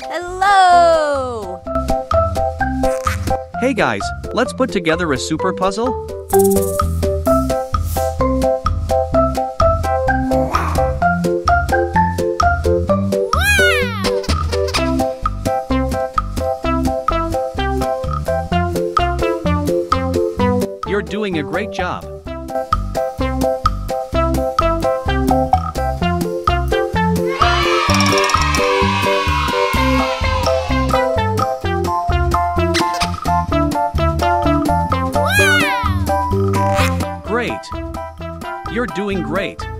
Hello! Hey guys, let's put together a super puzzle. You're doing a great job. Great. You're doing great.